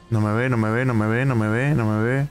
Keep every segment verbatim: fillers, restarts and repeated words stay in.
No me ve, no me ve, no me ve, no me ve, no me ve.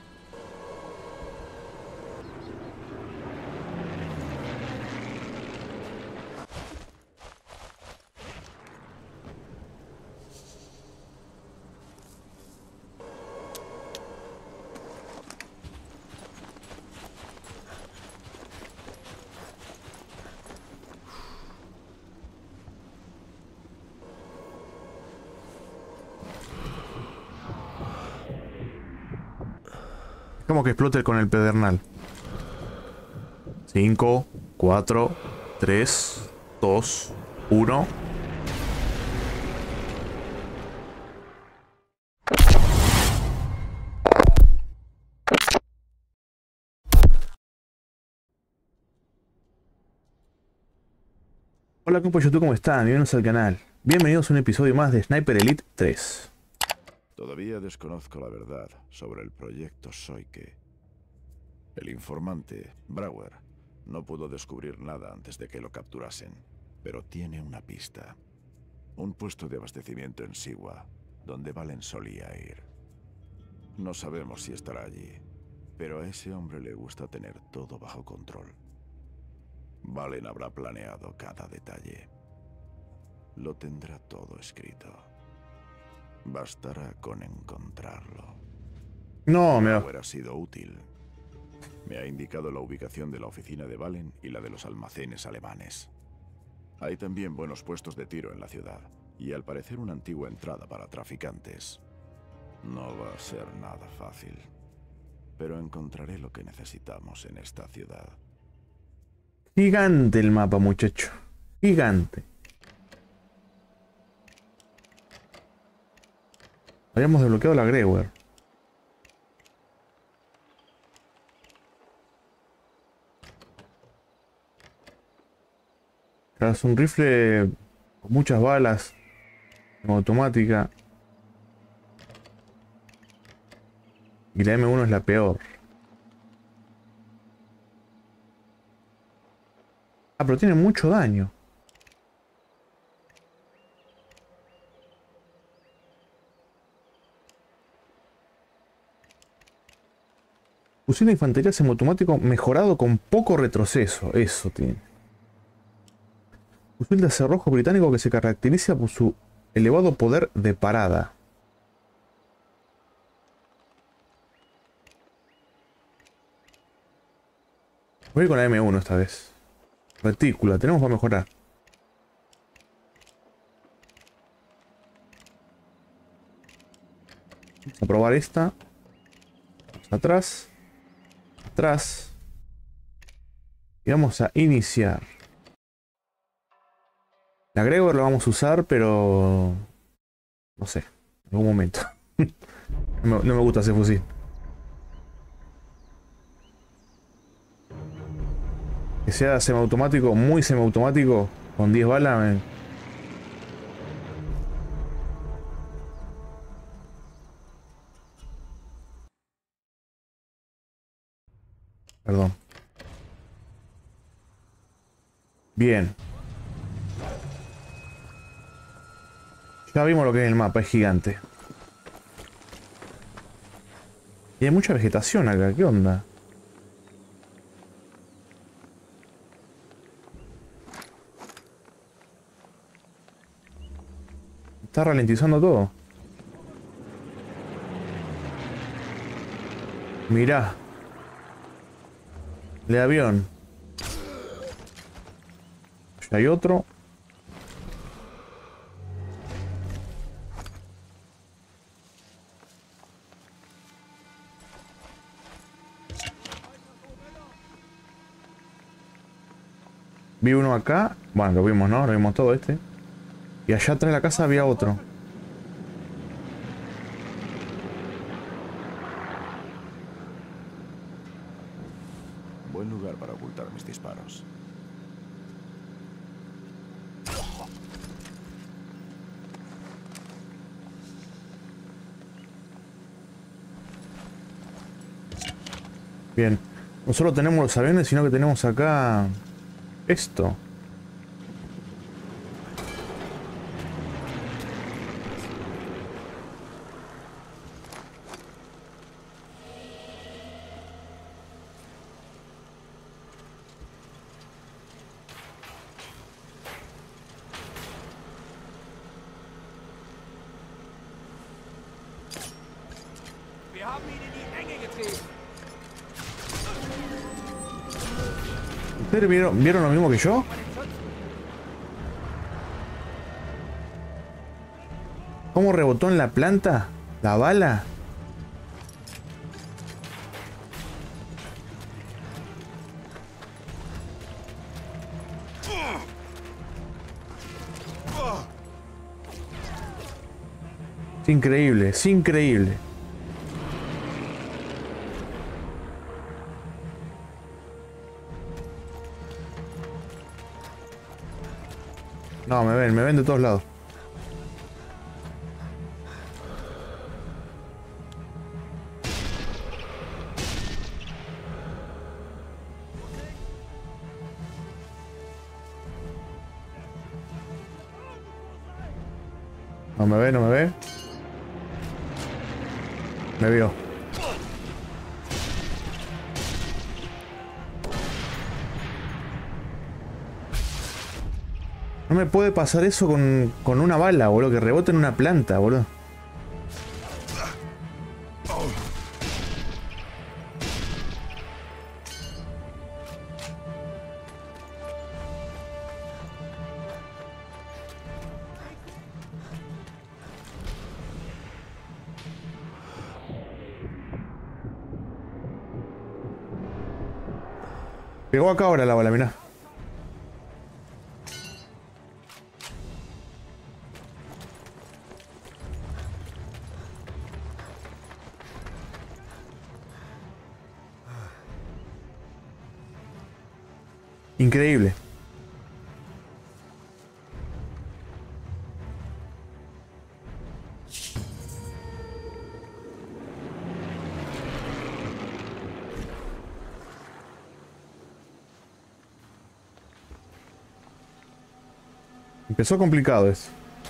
Como que explote con el pedernal. cinco, cuatro, tres, dos, uno. Hola compa YouTube, ¿cómo están? Bienvenidos al canal. Bienvenidos a un episodio más de Sniper Elite tres. Todavía desconozco la verdad sobre el proyecto Soike. El informante, Brower, no pudo descubrir nada antes de que lo capturasen, pero tiene una pista. Un puesto de abastecimiento en Siwa, donde Valen solía ir. No sabemos si estará allí, pero a ese hombre le gusta tener todo bajo control. Valen habrá planeado cada detalle. Lo tendrá todo escrito. Bastará con encontrarlo. No, me Brower ha sido útil. Me ha indicado la ubicación de la oficina de Valen y la de los almacenes alemanes. Hay también buenos puestos de tiro en la ciudad, y al parecer una antigua entrada para traficantes. No va a ser nada fácil, pero encontraré lo que necesitamos en esta ciudad. Gigante el mapa, muchacho. Gigante. Habíamos desbloqueado la Grewer. Es un rifle con muchas balas, en automática. Y la eme uno es la peor. Ah, pero tiene mucho daño. Fusil de infantería semiautomático mejorado con poco retroceso. Eso tiene. Fusil de cerrojo británico que se caracteriza por su elevado poder de parada. Voy a ir con la eme uno esta vez. Retícula, tenemos para mejorar. Vamos a probar esta. Vamos atrás. Atrás. Y vamos a iniciar. La Gregor la vamos a usar, pero... no sé, en algún momento. no, me, no me gusta ese fusil. Que sea semiautomático, muy semiautomático, con diez balas. Me... Perdón. Bien. Ya vimos lo que es el mapa, es gigante. Y hay mucha vegetación acá, ¿qué onda? Está ralentizando todo. Mirá. El avión. Ya hay otro. Vi uno acá. Bueno, lo vimos, ¿no? Lo vimos todo este. Y allá atrás de la casa había otro. Buen lugar para ocultar mis disparos. Bien. No solo tenemos los aviones, sino que tenemos acá... esto. ¿Ustedes vieron, vieron lo mismo que yo? ¿Cómo rebotó en la planta? ¿La bala? Es increíble, es increíble. No, me ven, me ven de todos lados. No me ve, no me ve. Me vio. No me puede pasar eso con, con una bala, boludo. Que rebote en una planta, boludo. Pegó acá ahora la bala, mirá. Increíble. Empezó complicado eso.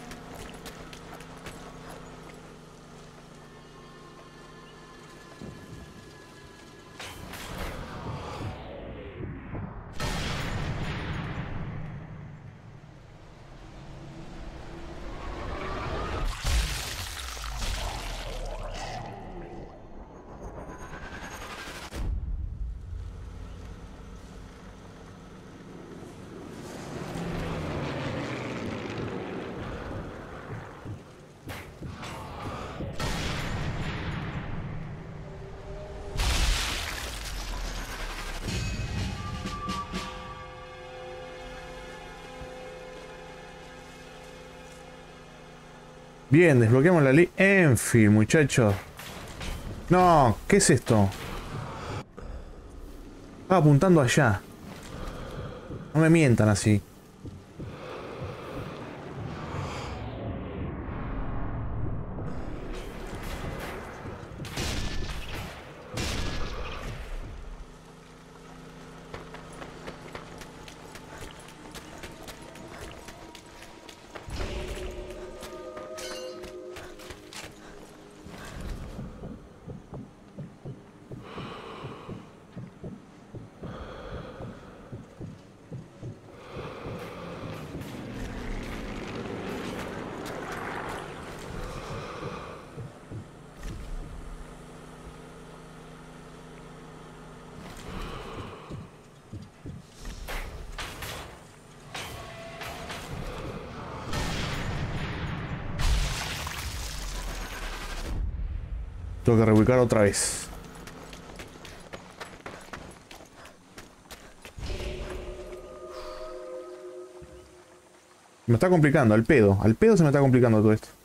Bien, desbloqueamos la Lee Enfield, muchachos. No, ¿qué es esto? Estaba apuntando allá. No me mientan así. Tengo que reubicar otra vez. Me está complicando, al pedo. Al pedo se me está complicando todo esto.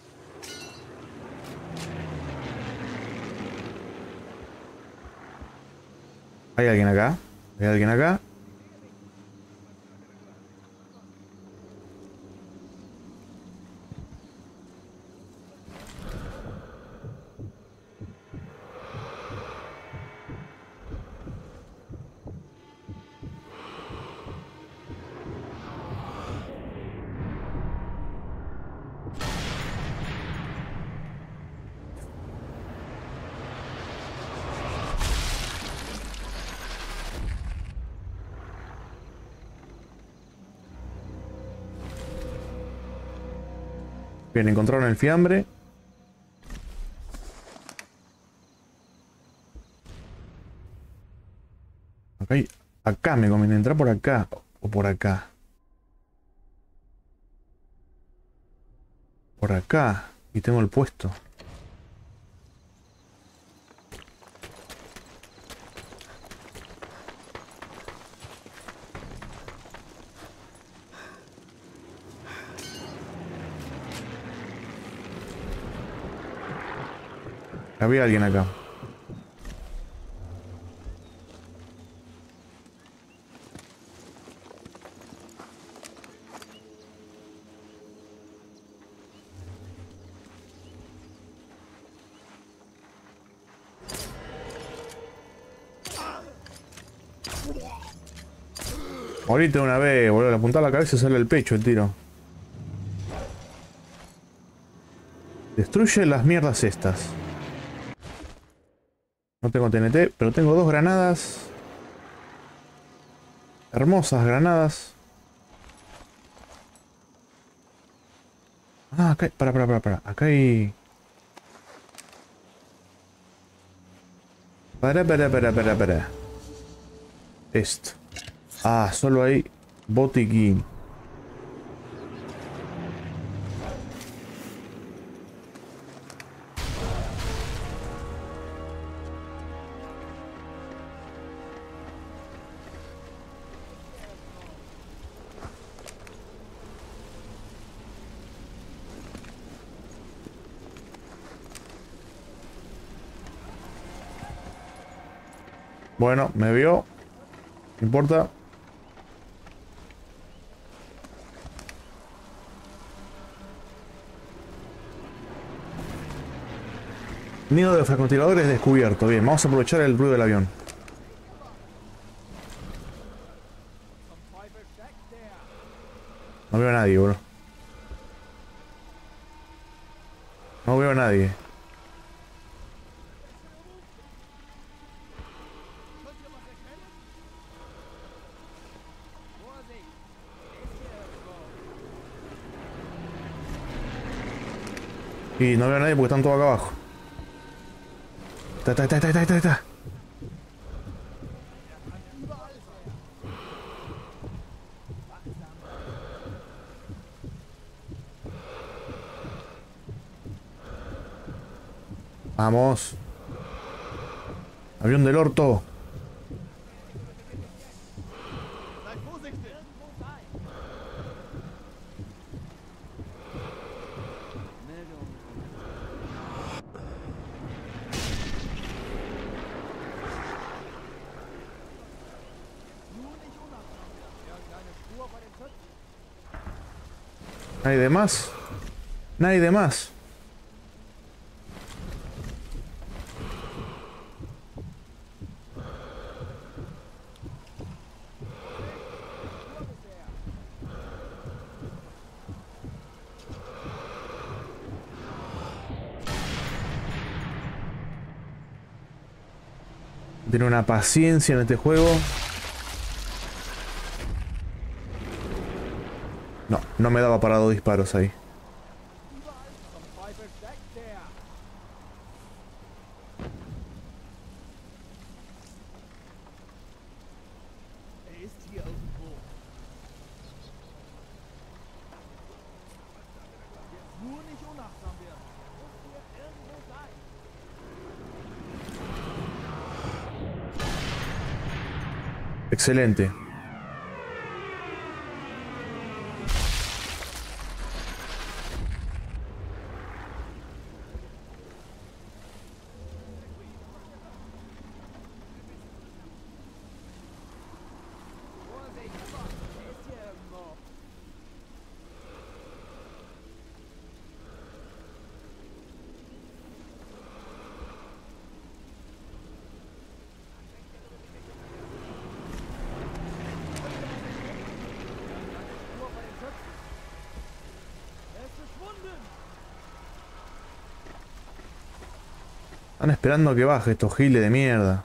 ¿Hay alguien acá? ¿Hay alguien acá? Bien, encontraron el fiambre. Acá me conviene entrar por acá. O por acá. Por acá. Y tengo el puesto. Había alguien acá. Morite una vez, boludo. Le apuntaba la cabeza y sale el pecho el tiro. Destruye las mierdas estas. No tengo T N T, pero tengo dos granadas. Hermosas granadas. Ah, acá hay... Para, para, para, para. Acá hay... Para, para, para, para, para. Esto. Ah, solo hay botiquín. Bueno, me vio. No importa. Nido de francotiradores descubierto. Bien, vamos a aprovechar el ruido del avión. No veo a nadie, bro. No veo a nadie. Y no veo a nadie porque están todos acá abajo. Está, está, está, está, está, está. Vamos. Avión del orto. ¿Nadie de más? Nadie de más. Tiene una paciencia en este juego. No, no me daba para dos disparos ahí. Excelente. Están esperando a que baje estos giles de mierda.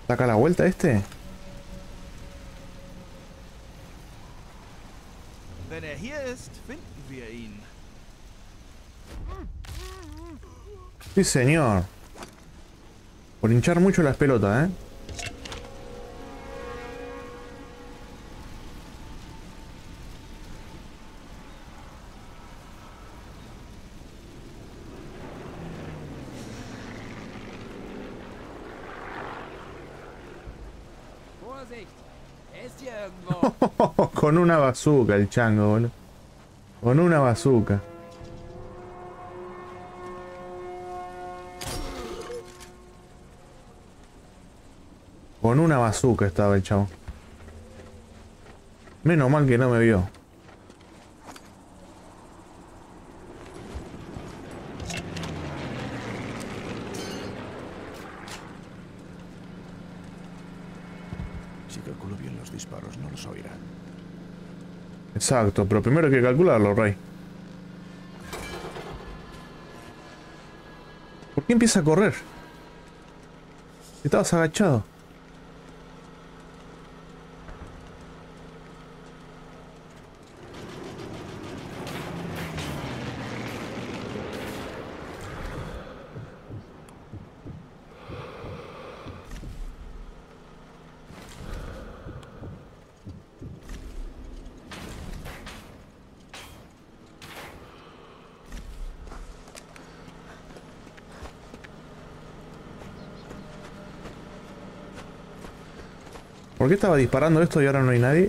¿Saca la vuelta este? Wenn er hier ist, finden wir ihn. Sí, señor. Por hinchar mucho las pelotas, ¿eh? Vorsicht! Er ist hier irgendwo. Con una bazooka el chango, boludo. Con una bazooka. Con una bazooka estaba el chavo. Menos mal que no me vio. Si calculo bien los disparos, no los oirán. Exacto, pero primero hay que calcularlo, Rey. ¿Por qué empieza a correr? Estabas agachado. ¿Por qué estaba disparando esto y ahora no hay nadie?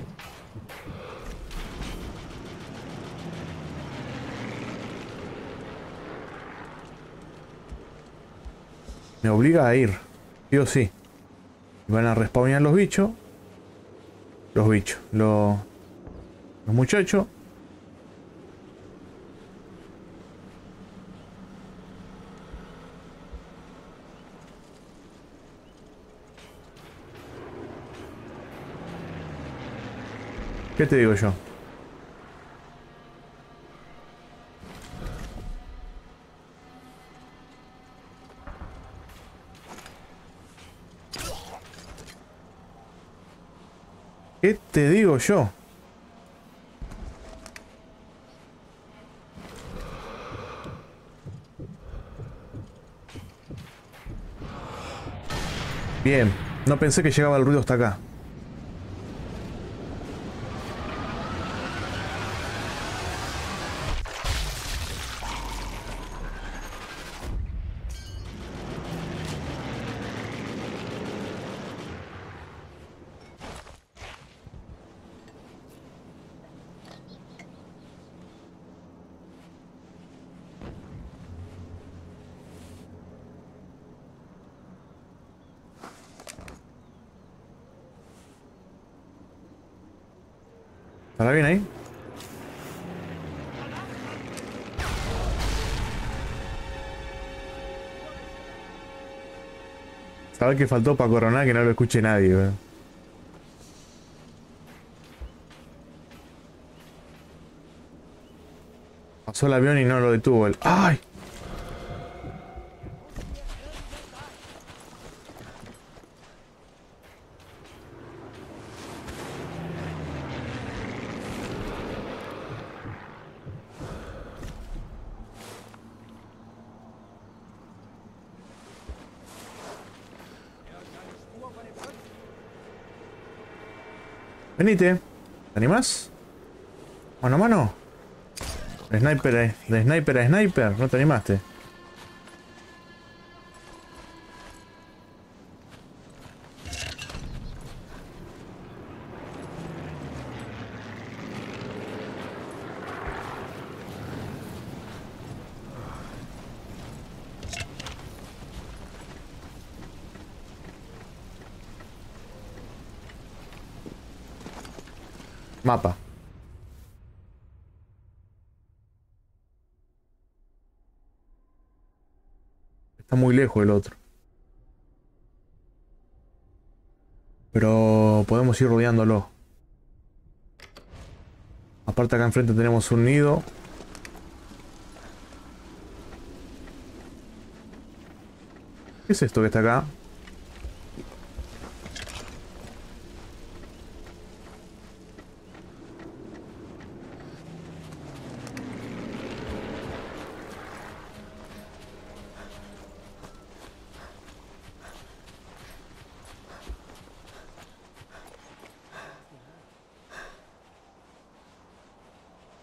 Me obliga a ir. Sí o sí. Van a respawnear los bichos. Los bichos. Los, los muchachos. ¿Qué te digo yo? ¿Qué te digo yo? Bien, no pensé que llegaba el ruido hasta acá. ¿Estará bien ahí? ¿Sabes qué faltó para coronar que no lo escuche nadie, ¿verdad? Pasó el avión y no lo detuvo el... ¡Ay! Venite. ¿Te animás? Mano a mano. De sniper a, de sniper a sniper. ¿No te animaste? Mapa. Está muy lejos el otro. Pero podemos ir rodeándolo. Aparte acá enfrente tenemos un nido. ¿Qué es esto que está acá?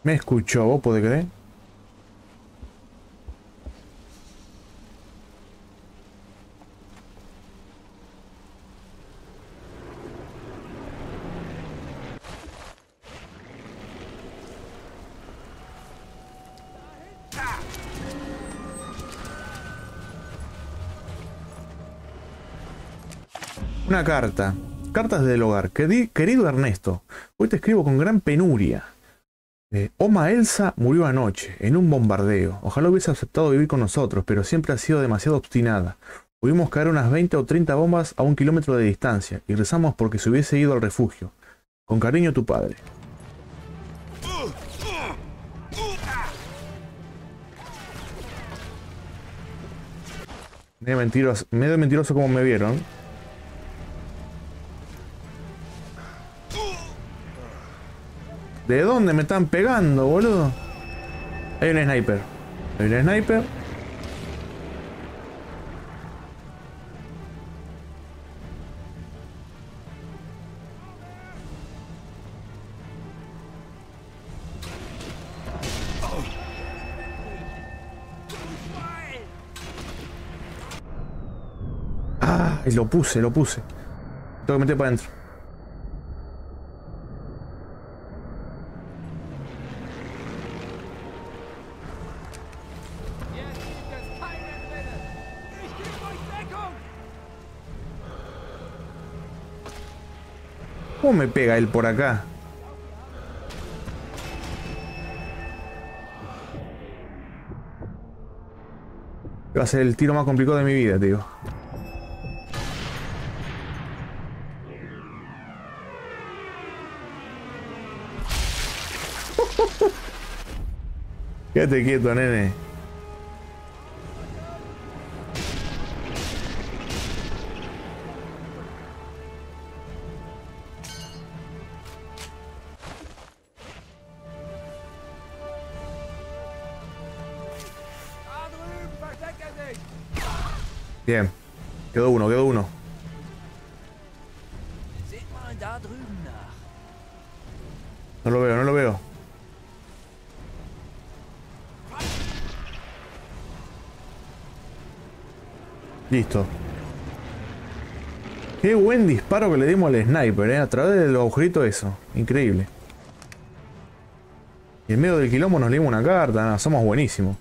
Me escuchó, ¿vos podés creer? Una carta. Cartas del hogar. Queri- Querido Ernesto, hoy te escribo con gran penuria. Eh, Oma Elsa murió anoche, en un bombardeo. Ojalá hubiese aceptado vivir con nosotros, pero siempre ha sido demasiado obstinada. Pudimos caer unas veinte o treinta bombas a un kilómetro de distancia, y rezamos porque se hubiese ido al refugio. Con cariño, tu padre. Medio mentiroso, medio mentiroso como me vieron. ¿De dónde me están pegando, boludo? Hay un sniper. Hay un sniper. Ah, y lo puse, lo puse. Tengo que meter para adentro. Jetzt gibt es kein Entrinnen. Ich gebe euch Deckung. ¿Cómo me pega él por acá? Va a ser el tiro más complicado de mi vida, tío. Quédate quieto, nene. Da drüben, verstecke dich. Bien. Quedó uno, quedó uno. Seht mal da drüben nach. No lo veo, no lo veo. Listo. Qué buen disparo que le dimos al sniper, ¿eh? A través del agujerito eso. Increíble. Y en medio del quilombo nos leímos una carta. Nada, somos buenísimos.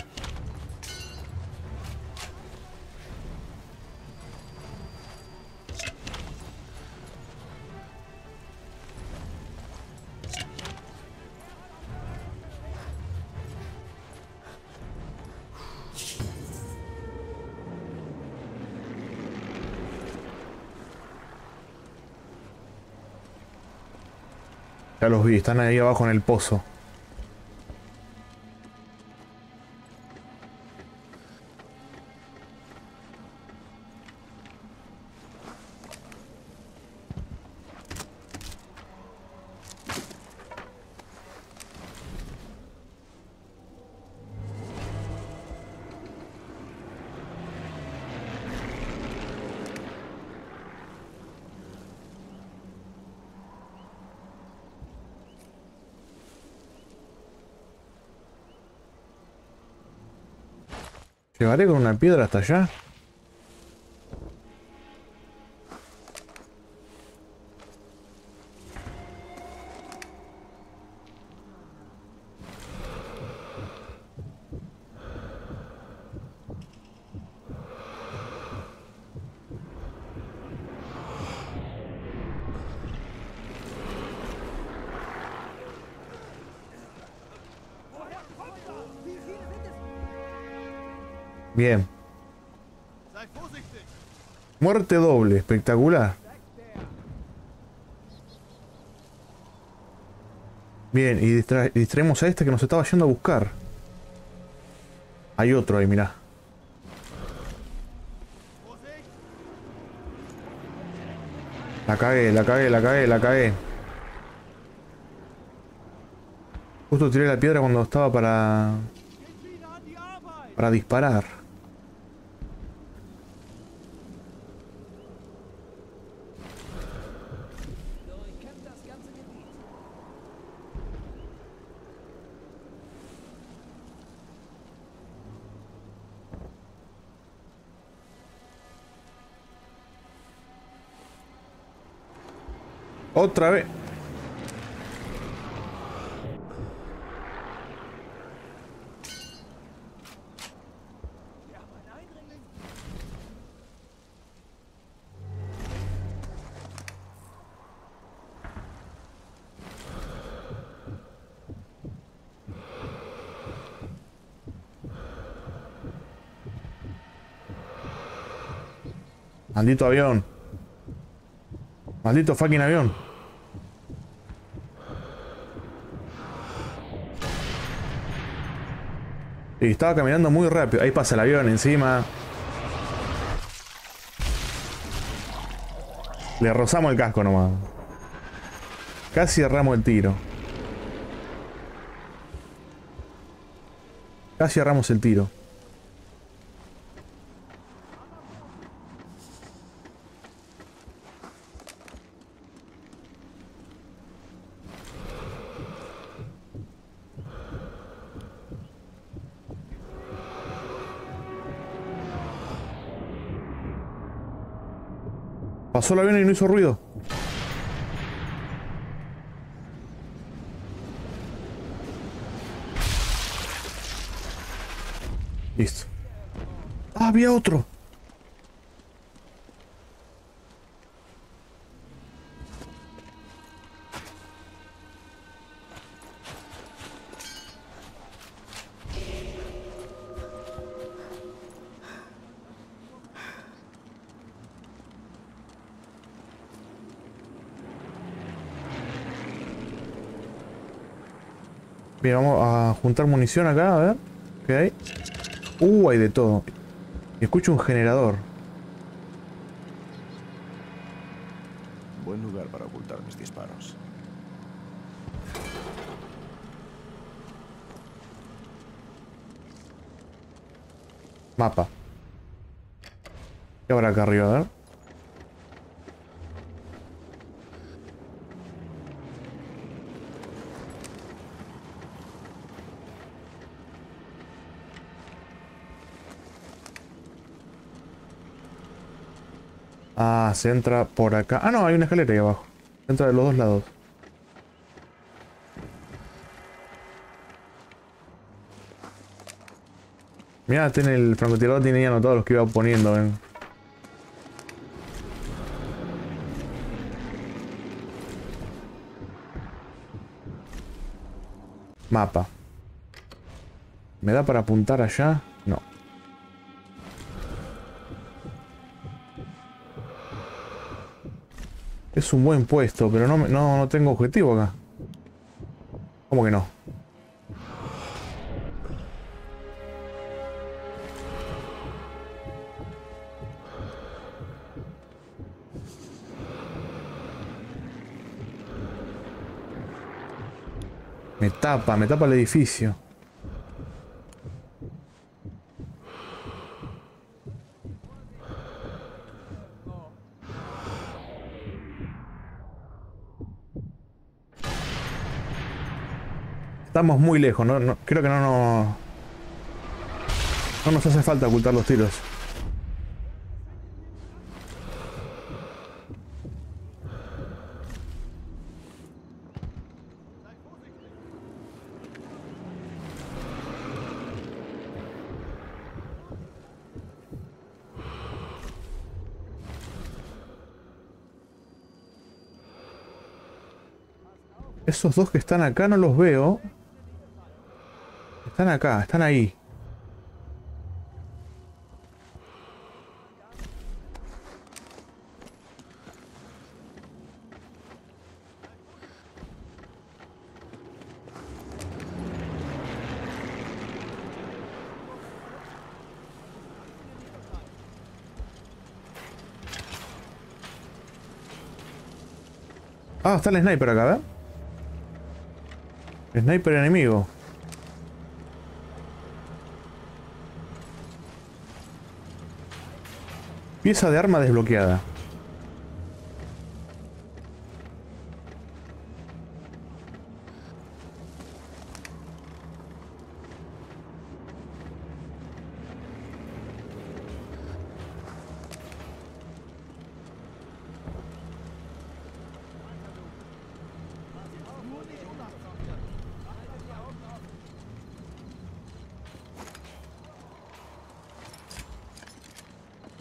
Ya los vi, están ahí abajo en el pozo. ¿Llegaré con una piedra hasta allá? Bien. Muerte doble, espectacular. Bien, y distra distraemos a este que nos estaba yendo a buscar. Hay otro ahí, mirá. La cagué, la cagué, la cagué, la cagué. Justo tiré la piedra cuando estaba para... para disparar. Otra vez. Maldito avión. Maldito fucking avión. Y estaba caminando muy rápido. Ahí pasa el avión encima. Le rozamos el casco nomás. Casi erramos el tiro. Casi erramos el tiro. Pasó el avión y no hizo ruido. Listo. Ah, había otro. Bien, vamos a juntar munición acá, a ver. ¿Qué hay? Uh, hay de todo. Escucho un generador. Buen lugar para ocultar mis disparos. Mapa. ¿Qué habrá acá arriba? A ver. Ah, se entra por acá. Ah, no, hay una escalera ahí abajo. Se entra de los dos lados. Mirá, tiene el francotirador, tiene ya anotados los que iba poniendo, ven. Mapa. ¿Me da para apuntar allá? No. Es un buen puesto, pero no, no, no tengo objetivo acá. ¿Cómo que no? Me tapa, me tapa el edificio. Estamos muy lejos, no, no, creo que no, no, no nos hace falta ocultar los tiros. Esos dos que están acá no los veo. Están acá, están ahí. Ah, está el sniper acá, ¿verdad? Sniper enemigo. Pieza de arma desbloqueada.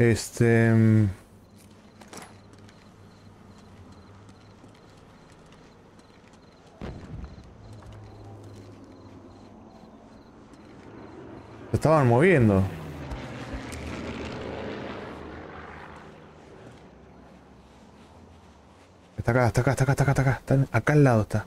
Este... mm, se estaban moviendo. Está acá, está acá, está acá, está acá, está acá. Está en- acá al lado está.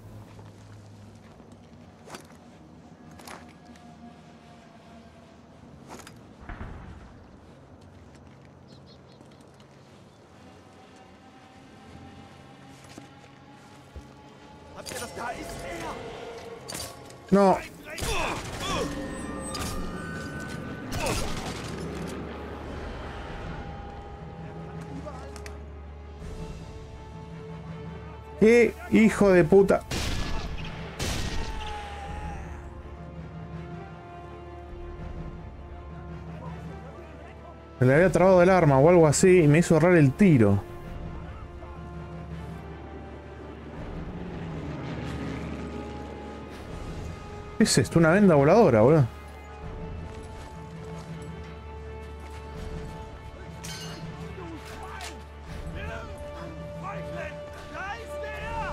Habt ihr das? Da ist er! No. ¡Qué hijo de puta! Se le había trabado el arma o algo así y me hizo errar el tiro. ¿Qué es esto? Una venda voladora, boludo. Feigling! Da ist er!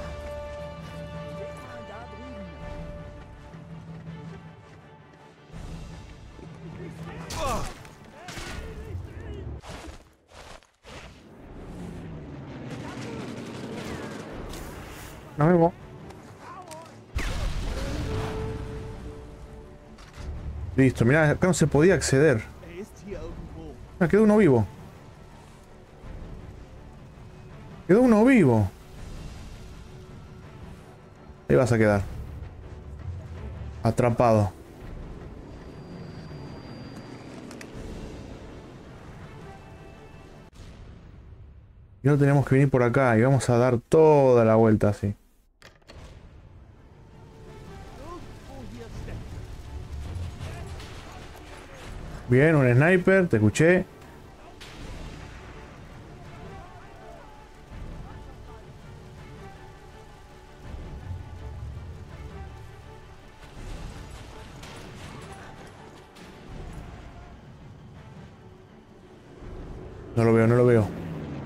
Nos vemos. Listo, mirá, acá no se podía acceder. Er ist hier irgendwo. Ah, quedó uno vivo. Quedó uno vivo. Ahí vas a quedar. Atrapado. Y no tenemos que venir por acá y vamos a dar toda la vuelta así. Irgendwo hier steckt. Bien, un sniper, te escuché. No lo veo, no lo veo.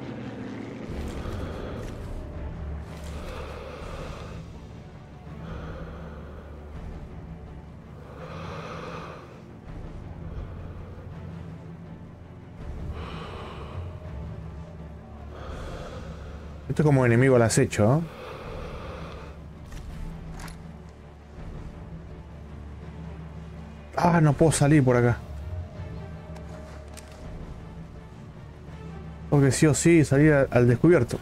Esto es como enemigo al acecho, ¿eh? Ah, no puedo salir por acá. Porque sí o sí salir al, al descubierto.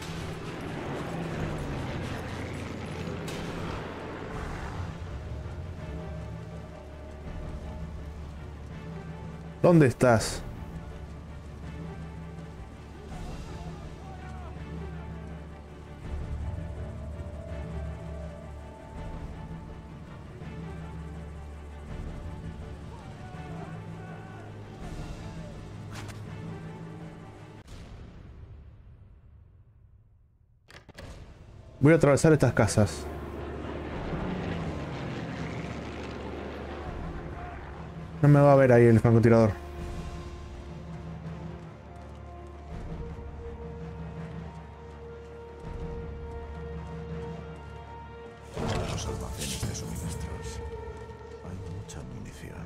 ¿Dónde estás? Voy a atravesar estas casas. No me va a ver ahí el francotirador. Los almacenes de suministros. Hay mucha munición.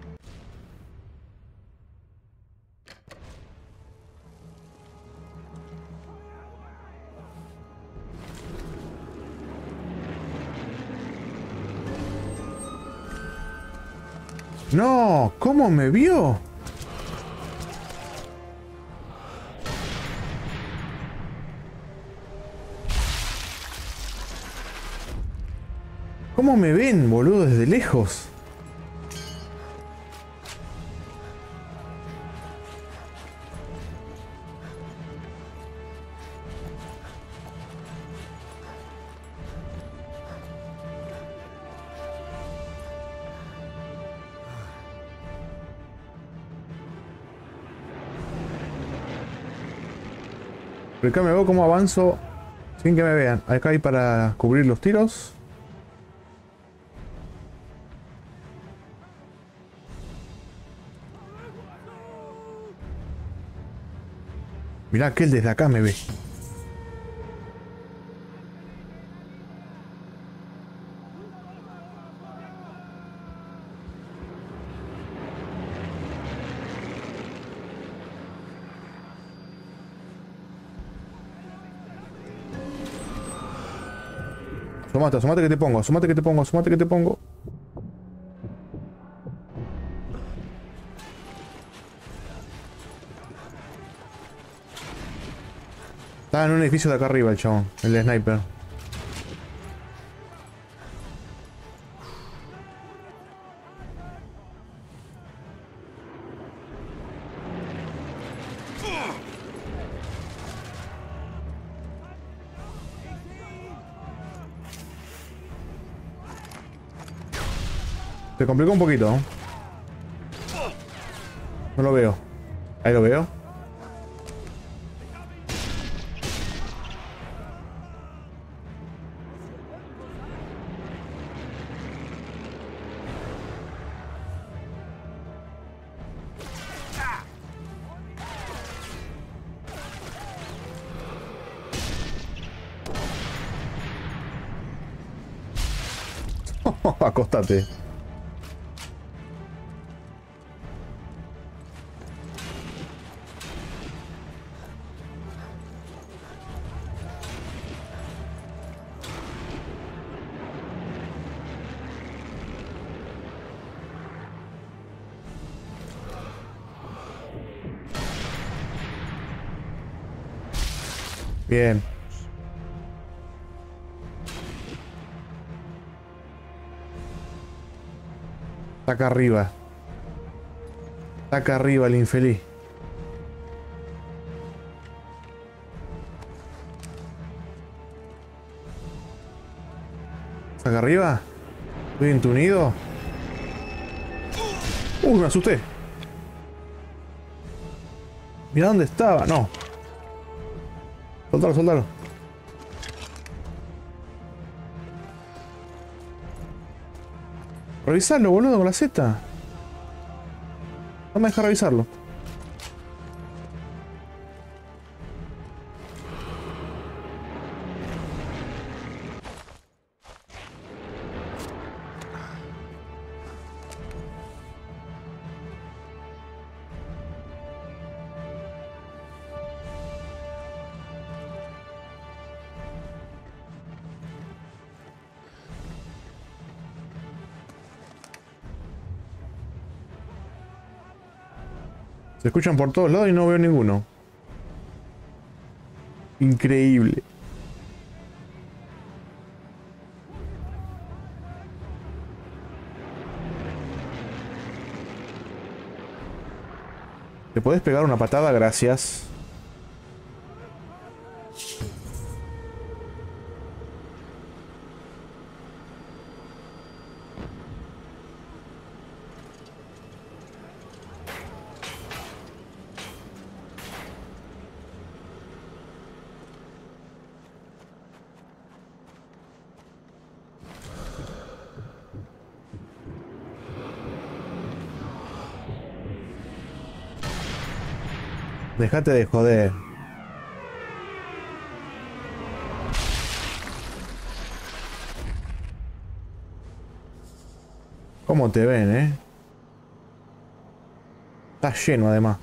No, ¿cómo me vio? ¿Cómo me ven, boludo, desde lejos? Pero acá me veo cómo avanzo sin que me vean. Acá hay para cubrir los tiros. Mirá que él desde acá me ve. Asomate, asomate que te pongo, asomate que te pongo, asomate que te pongo. Estaba en un edificio de acá arriba el chabón, el sniper. Se complicó un poquito, ¿no? No lo veo. Ahí lo veo. Acostate. Bien. Está acá arriba. Está acá arriba el infeliz. ¿Está acá arriba? ¿Estoy en tu nido? Uy, me asusté. Mira dónde estaba. No. Soltalo, soltalo. Revisarlo, boludo, con la Z. No me deja revisarlo. Se escuchan por todos lados y no veo ninguno. Increíble. ¿Te podés pegar una patada? Gracias. Déjate de joder. ¿Cómo te ven, eh? Está lleno además.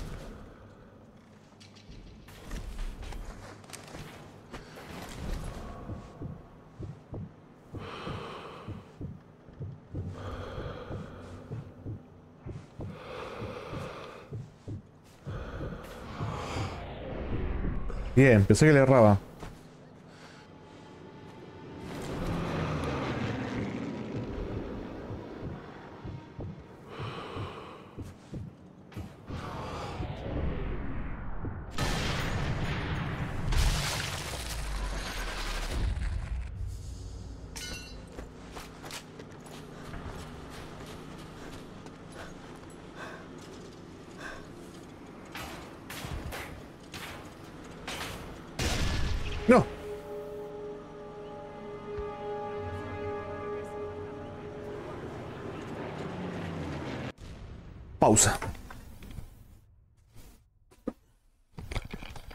Bien, pensé que le erraba. No. Pausa.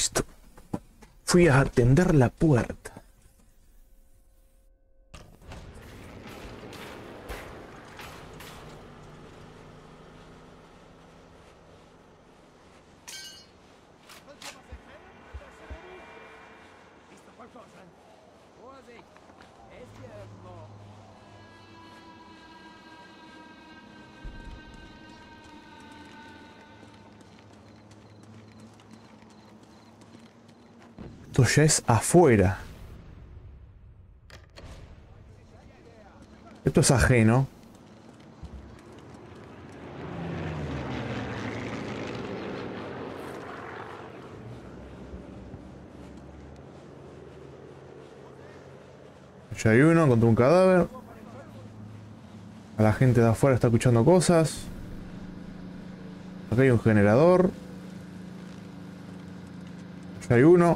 Listo. Fui a atender la puerta. Vorsicht! Er ist hier irgendwo. Esto ya es afuera. Esto es ajeno. Ya hay uno contra un cadáver. A la gente de afuera está escuchando cosas. Acá hay un generador. Ya hay uno.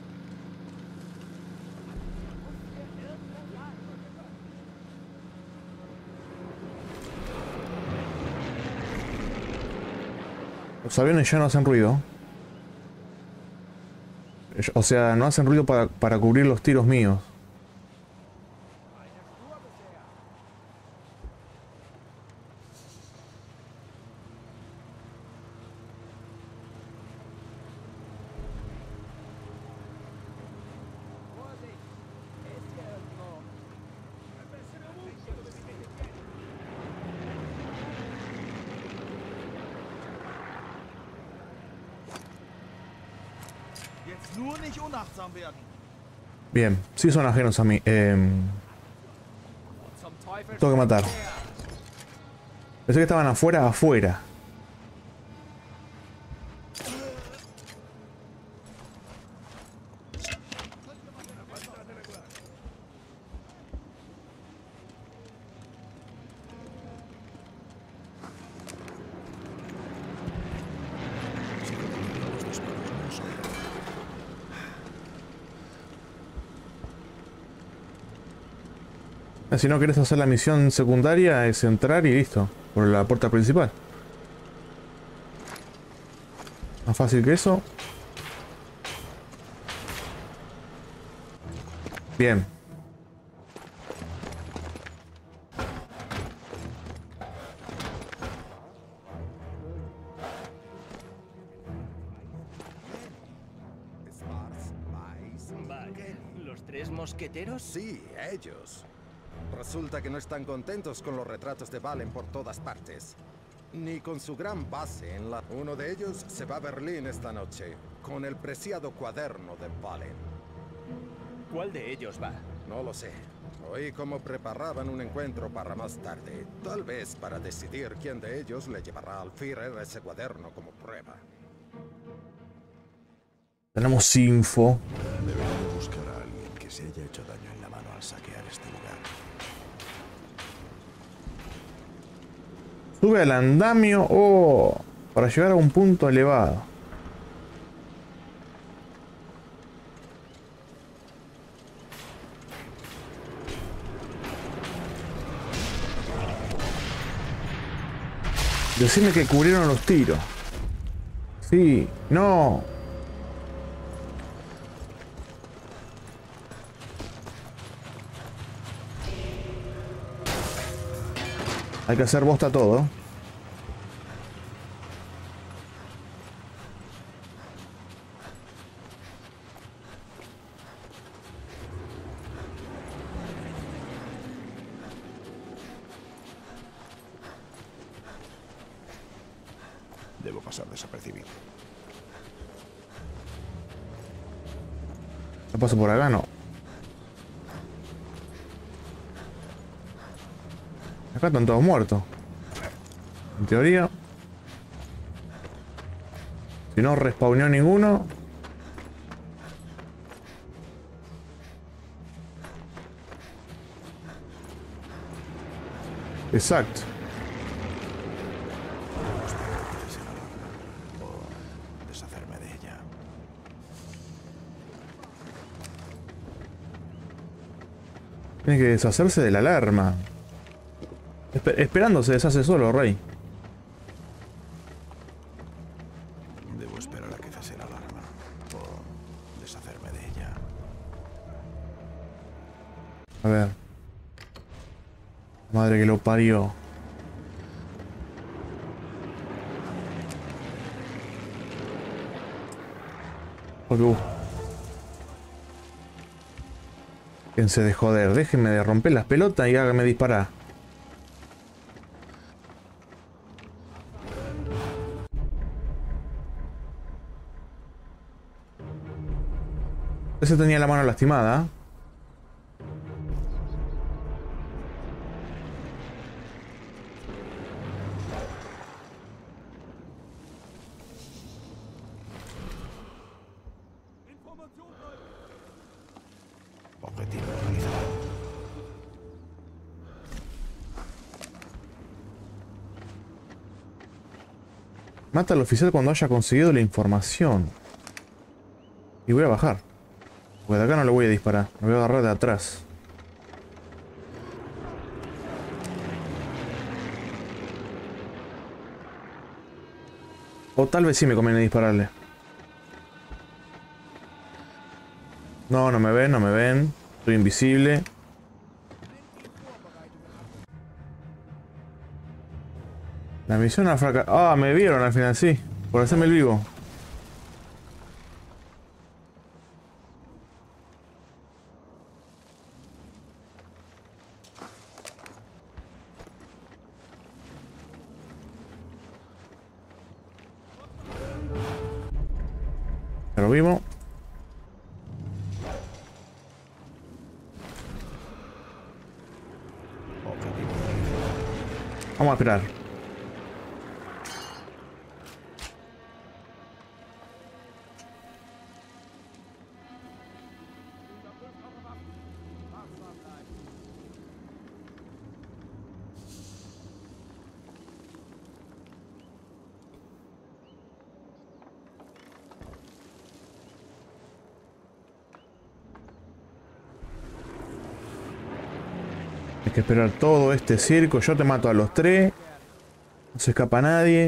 Los aviones ya no hacen ruido. O sea, no hacen ruido para, para cubrir los tiros míos. Vorsicht! Er ist hier irgendwo. Jetzt nur nicht unachtsam werden. Bien, sí son ajenos a mí. Eh, Zum Teufel! tengo que matar. Pensé que estaban afuera, afuera. Si no querés hacer la misión secundaria, es entrar y listo. Por la puerta principal. Más fácil que eso. Bien. Vale, ¿los tres mosqueteros? Sí, ellos. Resulta que no están contentos con los retratos de Valen por todas partes. Ni con su gran base en la... Uno de ellos se va a Berlín esta noche, con el preciado cuaderno de Valen. ¿Cuál de ellos va? No lo sé. Oí cómo preparaban un encuentro para más tarde. Tal vez para decidir quién de ellos le llevará al Führer ese cuaderno como prueba. Tenemos info. Debería buscar a alguien que se haya hecho daño en la mano al saquear este lugar. Sube al andamio. Oh, para llegar a un punto elevado. Decime que cubrieron los tiros. Sí, no. Hay que hacer bosta todo. Debo pasar desapercibido. ¿No paso por acá? No. Acá están todos muertos. En teoría. Si no respawneó ninguno. Exacto. O deshacerme de ella. Tiene que deshacerse de la alarma. Esper- esperando se deshace solo, Rey. Debo esperar a que cese la alarma. O A ver. Madre que lo parió. Porque, uh. Déjense de joder, déjenme de romper las pelotas y háganme disparar. Ese tenía la mano lastimada. Objetivo localizado. Mata al oficial cuando haya conseguido la información. Y voy a bajar. Porque de acá no le voy a disparar. Me voy a agarrar de atrás. O tal vez sí me conviene dispararle. No, no me ven, no me ven. Soy invisible. La misión ha fracasado. Ah, me vieron al final, sí. Por hacerme el vivo. Lo vimos. Vamos a esperar. Hay que esperar todo este circo. Yo te mato a los tres. No se escapa nadie.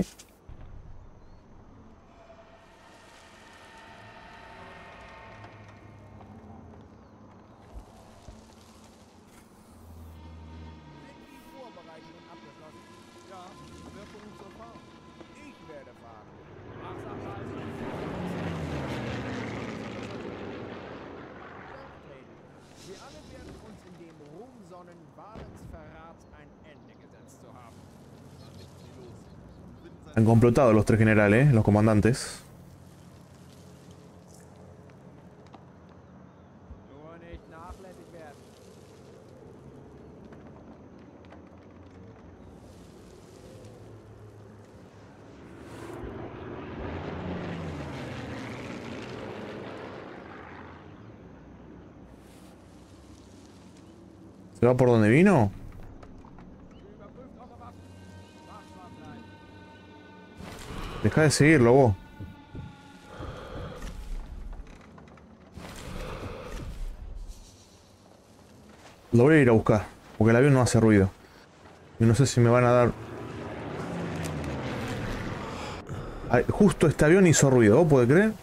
Han complotado los tres generales, los comandantes. Nur nicht nachlässig werden. ¿Se va por donde vino? Überprüft eure Waffen. Wachsam bleiben. Deja de seguirlo vos. Lo voy a ir a buscar, porque el avión no hace ruido. Y no sé si me van a dar... Ay, justo este avión hizo ruido, ¿vos podés creer?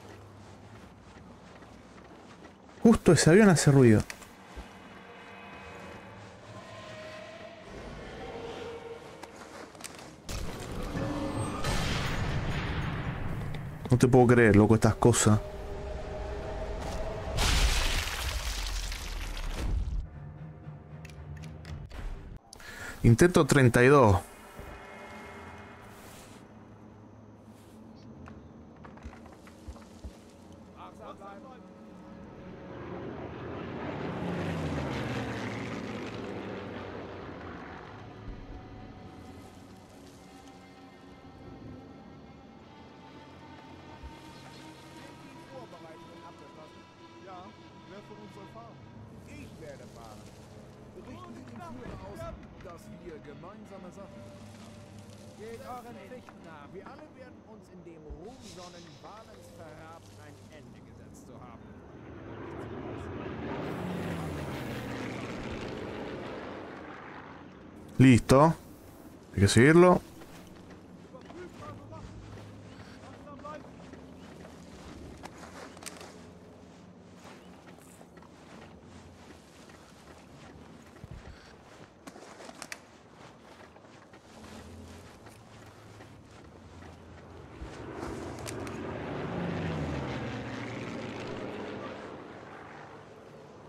Justo ese avión hace ruido. No te puedo creer, loco, estas cosas. Intento treinta y dos. Wachsam bleiben. Vorbereitungen abgeschlossen. Ja, wer von uns soll fahren? Ich werde fahren. Berichten Sie dem Führer aus, dass wir gemeinsame Sachen haben. Geht euren Pflichten nach. Wir alle werden uns in dem Ruhm sonnen, Valens Verrat ein Ende gesetzt zu haben. Listo. Hay que seguirlo. Überprüft eure Waffen. Wachsam bleiben.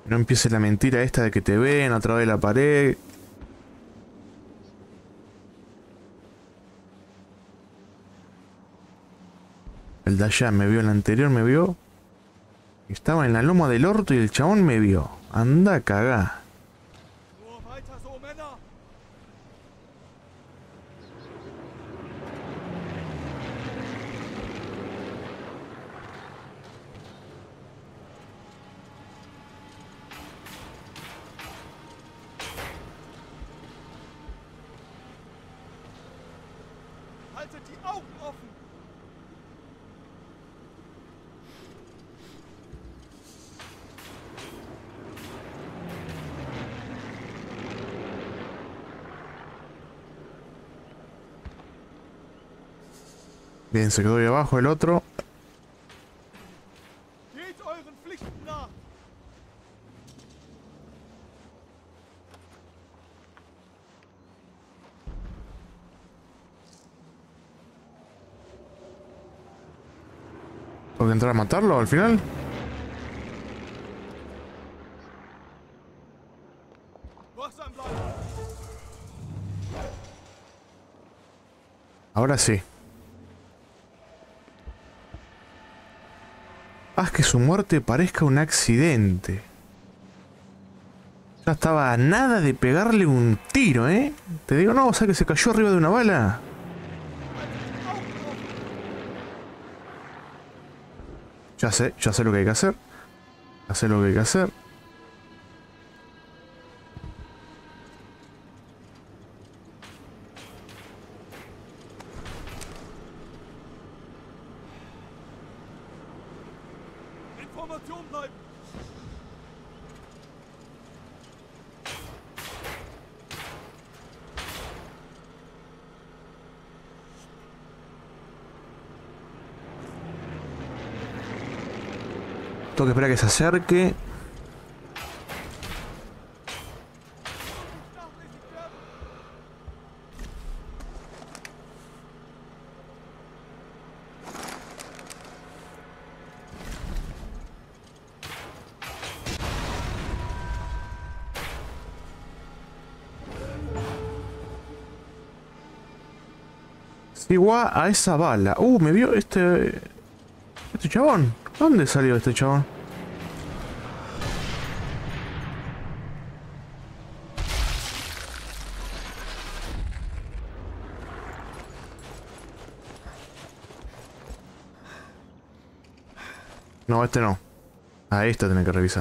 No empiece la mentira esta de que te ven a través de la pared. El de allá me vio, el anterior me vio. Estaba en la loma del orto y el chabón me vio. Anda a cagar. Nur weiter so, Männer! Haltet die Augen offen! Bien, se quedó ahí abajo el otro. Geht euren Pflichten nach! ¿Tengo que entrar a matarlo al final? Wachsam bleiben! Ahora sí. Haz que su muerte parezca un accidente. Ya estaba a nada de pegarle un tiro, ¿eh? Te digo, no, o sea que se cayó arriba de una bala. Ya sé, ya sé lo que hay que hacer. Ya sé lo que hay que hacer. Information bleiben! Tengo que esperar a que se acerque. Nachlässig werden! Sigo a esa bala. Uh, me vio este... Este chabón. ¿Dónde salió este chabón? No, este no. A esta tenés que revisar.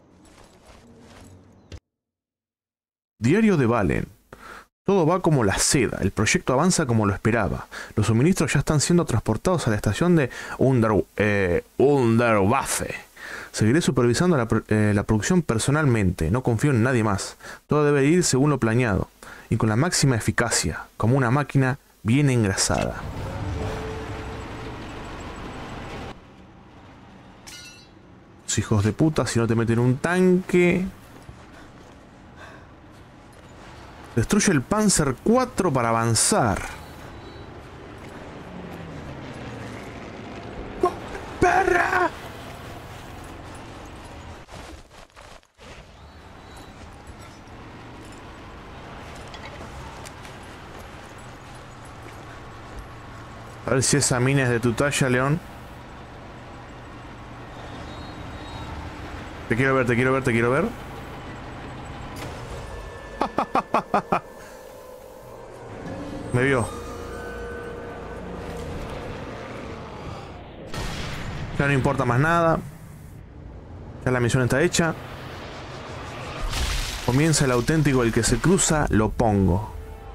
Diario de Valen. Todo va como la seda. El proyecto avanza como lo esperaba. Los suministros ya están siendo transportados a la estación de Under, eh, Underwaffe. Seguiré supervisando la, eh, la producción personalmente. No confío en nadie más. Todo debe ir según lo planeado. Y con la máxima eficacia. Como una máquina bien engrasada. Los hijos de puta, si no te meten un tanque... Destruye el Panzer cuatro para avanzar. ¡Oh, perra! A ver si esa mina es de tu talla, León. Te quiero ver, te quiero ver, te quiero ver. Me vio. Ya no importa más nada. Ya la misión está hecha. Comienza el auténtico, el que se cruza, lo pongo.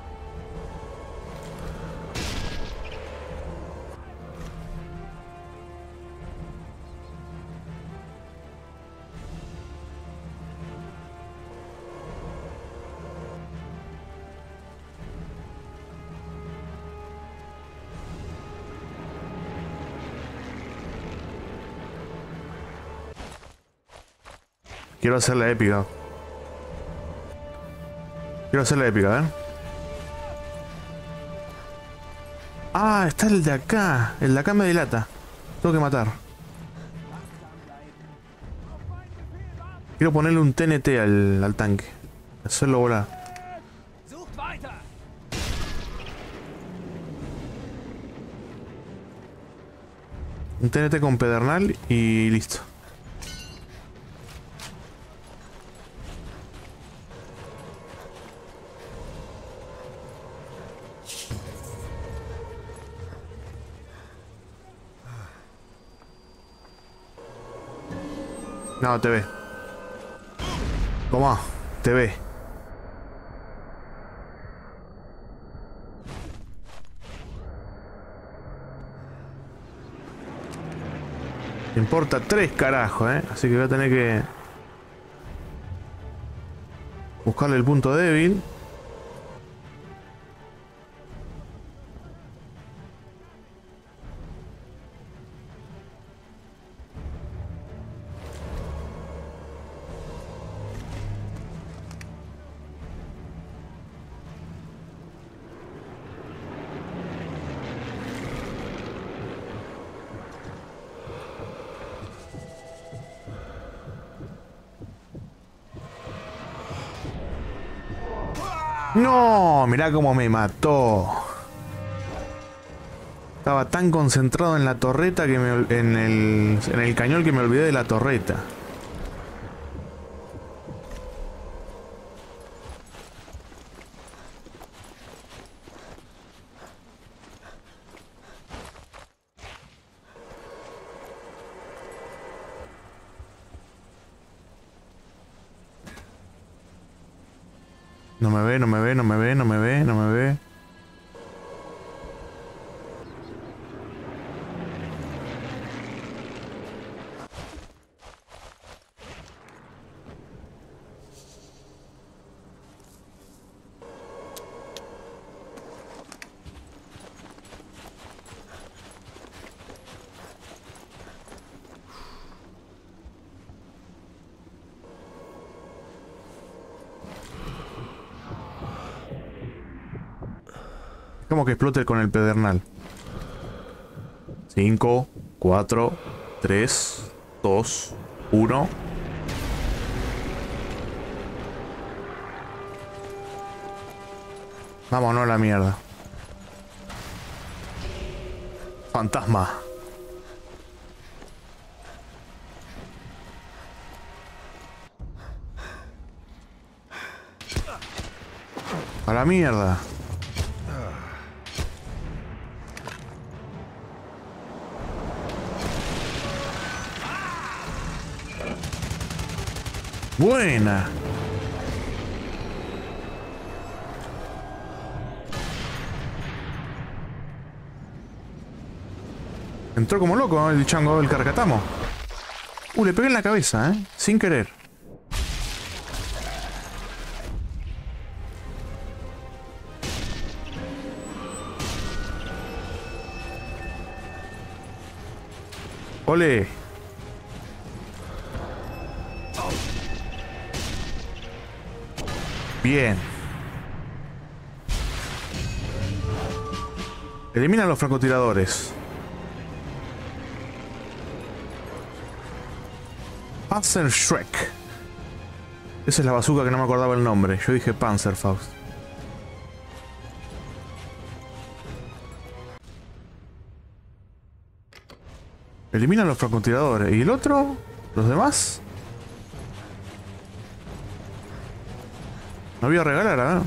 Quiero hacer la épica. Quiero hacer la épica, ¿eh? Ah, está el de acá. El de acá me delata. Tengo que matar. Quiero ponerle un T N T al, al tanque. Hacerlo volar. Sucht weiter! Un T N T con pedernal y listo. No, te ve. Toma, te ve. Me importa tres carajos, eh. Así que voy a tener que buscarle el punto débil. No, mirá cómo me mató. Estaba tan concentrado en la torreta que me, en el en el cañón que me olvidé de la torreta. No me ve, no me ve, no me ve, no me ve, no me ve. Como que explote con el pedernal. cinco, cuatro, tres, dos, uno. Vámonos a la mierda. Fantasma. A la mierda. Buena. Entró como loco el chango del carcatamo. Uh, le pegué en la cabeza, eh. Sin querer. Ole. Bien. Elimina a los francotiradores. Panzerschreck. Esa es la bazooka que no me acordaba el nombre. Yo dije Panzerfaust. Elimina a los francotiradores. ¿Y el otro? ¿Los demás? No voy a regalar, ¿eh?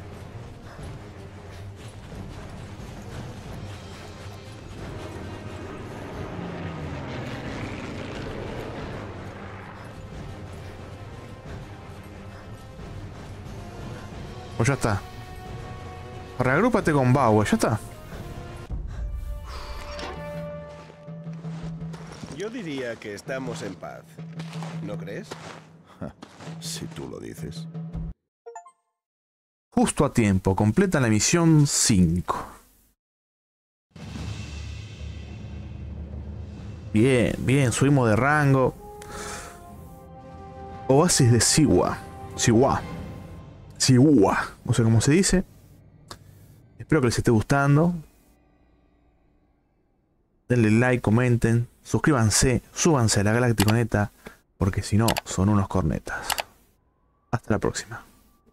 Pues ya está. Reagrúpate con Bauer, ya está. Yo diría que estamos en paz. ¿No crees? Si tú lo dices. Justo a tiempo, completa la misión cinco. Bien, bien, subimos de rango. Oasis de Siwa. Siwa. Siwa. No sé cómo se dice. Espero que les esté gustando. Denle like, comenten, suscríbanse, súbanse a la Galacticoneta. porque si no, son unos cornetas. Hasta la próxima.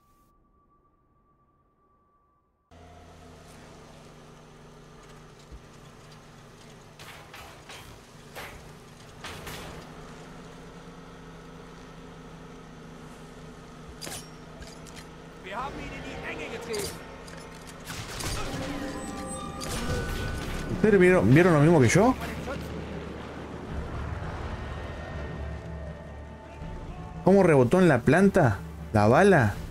Wir haben ihn in die Enge getrieben. ¿Ustedes vieron, vieron lo mismo que yo? ¿Cómo rebotó en la planta la bala?